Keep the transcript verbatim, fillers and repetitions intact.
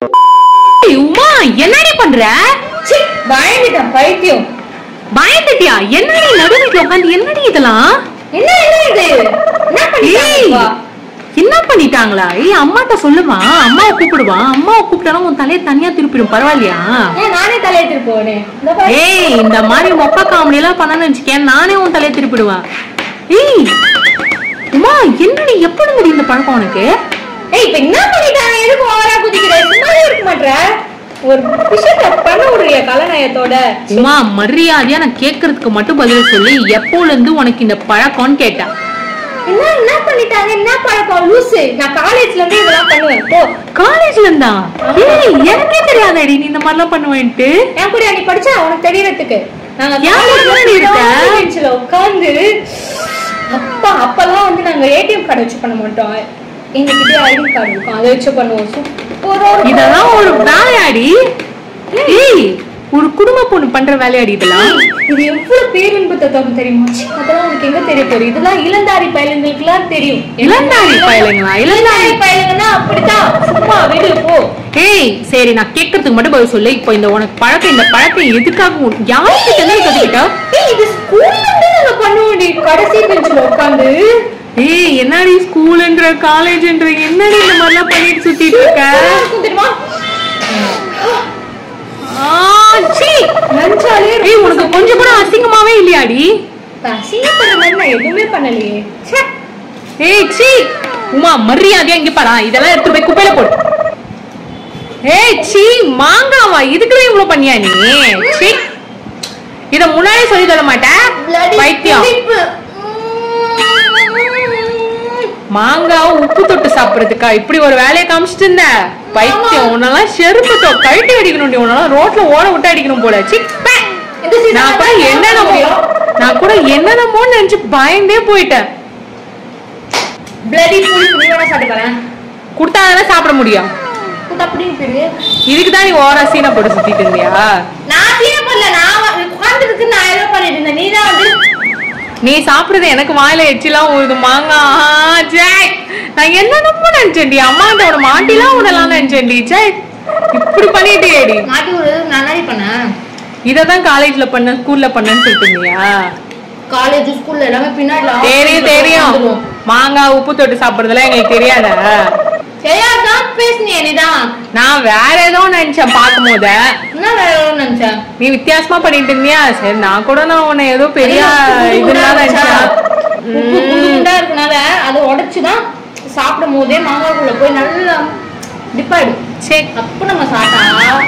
உமா என்னடி பண்ற? பயந்துட்டேன் பைத்தியம். பயந்துட்டியா? என்னடி நடுவுல உட்காந்து என்னடி இதெல்லாம்? என்ன என்ன இது? என்ன பண்ணிட்டாங்க? என்ன பண்ணிட்டாங்களா? ஏய் அம்மாட்ட சொல்லுமா, அம்மாவை கூப்பிடுவா. அம்மாவை கூப்பிட்டாலும் உன் தலையை தனியா திருப்பிடும், பரவாயில்லையா? நானே தலையை திருப்புவேன். ஏய் இந்த மாதிரி மொக்க காமெடி எல்லாம் பண்ணான்னு வச்சுக்கேன், நானே உன் தலையை திருப்பிடுவேன். ஏய் உமா என்னடி எப்படிங்கடி இந்த பழக்கம் உனக்கு? ஏய் இப்ப என்ன பண்ணிட்டாங்க? எதுக்கு ஓவரா குதிக்கிற? சும்மாவே இருக்க மாட்டற? ஒரு விஷயத்தை பண்ண விடுறிய கலநயத்தோட. உமா மரியாதையா நான் கேட்கறதுக்கு மட்டும் பதில் சொல்லி, எப்போல இருந்து உனக்கு இந்த பழக்கம்னு கேட்டேன். என்ன என்ன பண்ணிட்டாங்க? என்ன பழக்கம் லூசு? நான் காலேஜ்ல இருந்து இதெல்லாம் பண்ணுவேன். போ. காலேஜ்ல இருந்தா? ஏய் எனக்கே தெரியாதடி நீ இந்த மாதிரி எல்லாம் பண்ணுவேன்ட்டு. ஏன் கூட நீ படிச்சா உனக்கு தெரியறதுக்கு. நாங்க காலேஜ்ல இருக்க பெஞ்ச்ல உட்கார்ந்து அப்பா அப்பெல்லாம் வந்து நாங்க ஏடிஎம் கார்டு வச்சு பண்ண மாட்டோம். எங்க கிட்ட ஐடி கார்டு இருக்கும், அதை வச்சு பண்ணுவோம். சூப்பரா இதெல்லாம் ஒரு வேலையாடி? ஏய் ஒரு குடும்ப பொண்ணு பண்ற வேலையாடி இதெல்லாம்? இது எவ்வளவு பேரின்பத்தை தரும் தெரியுமா? அதெல்லாம் உனக்கு எங்க தெரிய போகுது? இதெல்லாம் இளந்தாரி பயலுங்களுக்கு எல்லாம் தெரியும். இளந்தாரி பயலுங்களா? இளந்தாரி பயலுங்கன்னா அப்படித்தான். சும்மா விடு போ. ஏய் சரி நான் கேட்கறதுக்கு மட்டும் பதில் சொல்லு. இப்போ இந்த உனக்கு பழக்கம், இந்த பழக்கம் எதுக்காக யாருக்கு என்ன கத்துக்கிட்டா? ஏய் இது ஸ்கூல்ல இருந்து நாங்க பண்ணுவோம். கடைசி பெஞ்ச்ல உட்கார்ந்து. ஏய் என்னடி ஸ்கூல்ன்ற காலேஜ்ன்ற என்னடி இந்த மாதிரி எல்லாம் பண்ணிட்டு சுத்திட்டு இருக்க? தெரியுமா? உனக்கு கொஞ்சம் கூட அசிங்கமாவே இல்லையாடி? அசிங்கப்படுற மாதிரி நான் எதுவுமே பண்ணலையே. ஏய் சீ உமா மரியாதையா இங்க பாரா, இதெல்லாம் எடுத்து போய் குப்பையில போடு. ஏய் சீ மாங்காவா, இதுக்குதான் இவ்வளவு பண்ணியா நீ? சீ இத முன்னாடி சொல்லி தர மாட்டேன் பைத்தியம். மாங்காவும் உப்பு தொட்டு சாப்பிடுறதுக்கா இப்படி ஒரு வேலையை காமிச்சிட்டு இருந்த? பைத்தியம் உன்னெல்லாம் செருப்பு தொ கழட்டி அடிக்கணும். உன்னெல்லாம் ரோட்ல ஓட விட்டு அடிக்கணும் போல. நான் கூட என்னென்னமோ நான் கூட என்னென்னமோன்னு நினைச்சு பயந்தே போயிட்டேன். குடுத்தாதானே சாப்பிட முடியும். இதுக்குதான் நீ ஓரா சீனை போட்டு சுத்திட்டு இருந்தியா? நான் சீனை போடல, நான் உட்கார்ந்துருக்கு. நான் ஏதோ பண்ணிட்டு இருந்தேன். நீ தான் வந்து நீ சாப்பிடுறது எனக்கு வாயில எச்சிலாம் ஊது. மாங்கா நான் என்னென்னமோ நினைச்சேன்டி. அம்மாட்ட உன மாட்டிலாம் உடலாம் நினைச்சேன்டி. சே இப்படி பண்ணிட்டேடி. மாட்டி விடுறது நான் பண்ணேன். இததான் காலேஜ்ல பண்ண ஸ்கூல்ல பண்ணன்னு சொல்லிட்டு இருந்தியா? காலேஜ் ஸ்கூல்ல எல்லாமே பின்னாடி தெரியும் தெரியும். மாங்காய் உப்பு தொட்டு சாப்பிடுறதுல எங்களுக்கு தெரியாதா? தெரியாதான் பேசுனியே நீதான். நான் வேற ஏதோ நினைச்சேன் பார்க்கும் போது. என்ன வேற ஏதோ நினைச்சேன்? நீ வித்தியாசமா பண்ணிட்டு இருந்தியா? சரி நான் கூட நான் உன்னை ஏதோ பெரிய இதெல்லாம் நினைச்சேன். உப்பு குண்டா இருக்கனால அதை உடைச்சுதான் சாப்பிடும் போதே மாங்காய்க்குள்ள போய் நல்லா டிப்பாயிடும். சரி அப்ப நம்ம சாப்பிட்டா